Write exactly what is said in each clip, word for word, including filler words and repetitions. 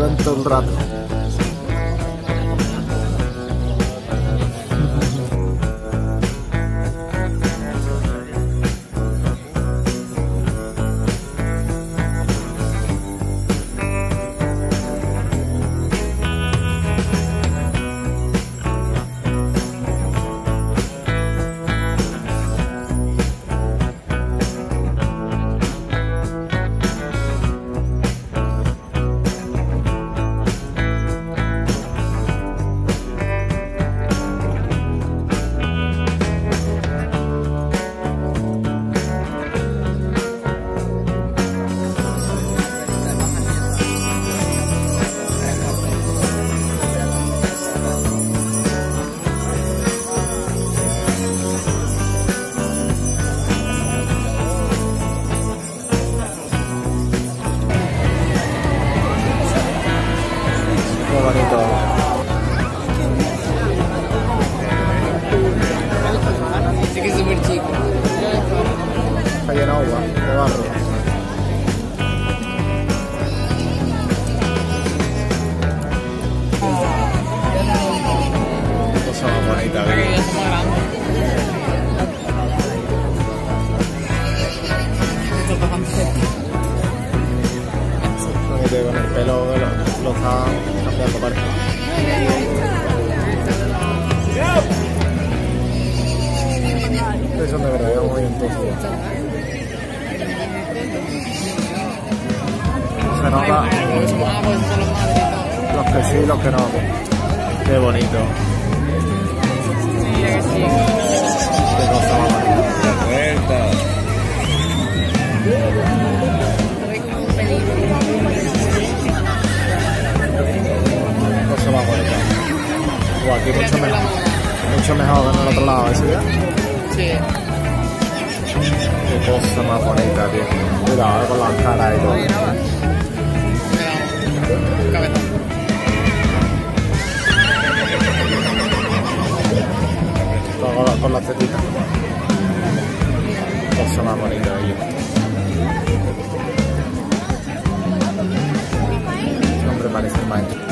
viven todo el rato. Sí que es súper chico. Está lleno de agua, de barro. Cosa más bonita, ¿verdad? Es más grande. Esto está bastante cerca. No que con el pelo lo, lo está cambiando, parece. Son de verdad muy entonces. Se nota los que sí, los que no. Qué bonito. Qué cosa más bonita. Vuelta. Cosa más bonita. Guau, aquí mucho mejor. Mucho mejor que en el otro lado, ¿ves? Sí. Qué cosa más bonita, tío. Cuidado con las caras y todo. Todo con, con las tetitas. Cosa más bonita, tío. Este hombre parece el maestro.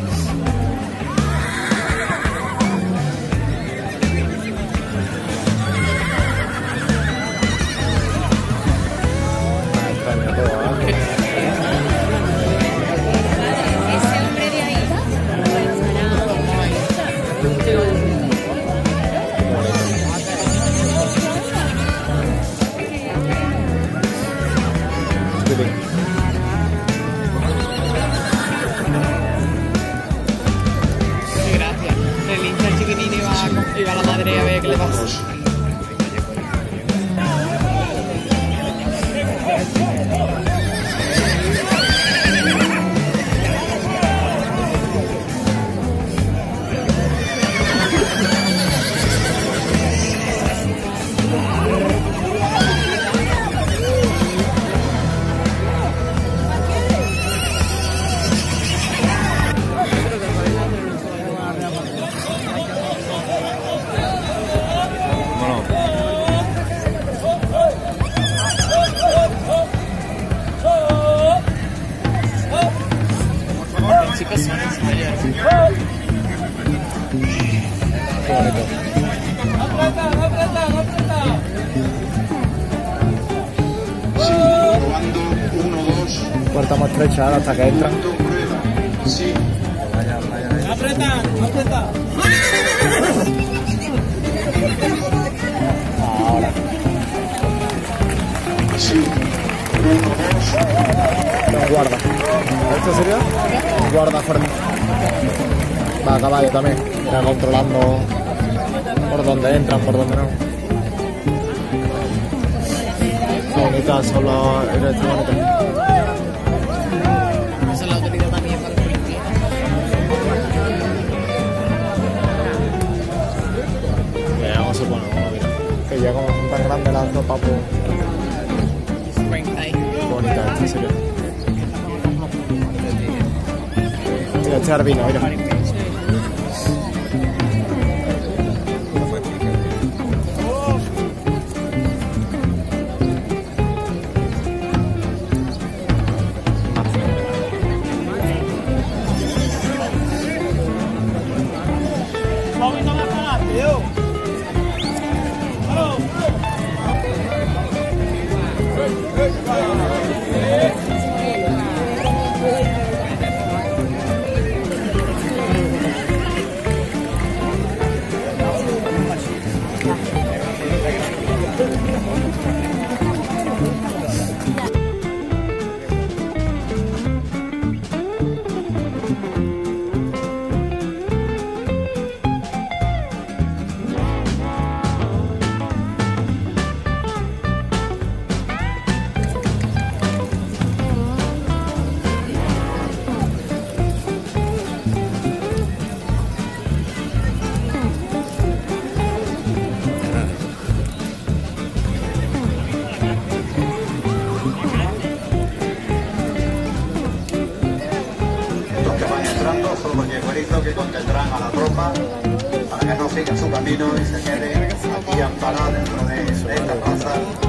Gracias. El hincha chiquitín iba, iba a la madre a ver qué le pasa. Chicos, son mayores. Qué bonito. Sí, probando, uno, dos. Puerta más estrecha hasta que entran. Sí. Aprieta, aprieta. Ahora. Sí. Uno, dos. No, guarda. ¿Esto sería? Guarda fuerte. Va a caballo también. Irá controlando por dónde entran, por dónde no. Qué bonitas son los electrónicos. Esa es la autoridad también para el policía. Mira cómo se pone, cómo mira. Que ya como son tan grandes las dos papos. treinta ahí. Qué bonita esta, en serio. Mira, este arbino, mira. Son los yegüeritos que contendrán a la tropa para que no siga su camino y se quede aquí amparada dentro de, de esta plaza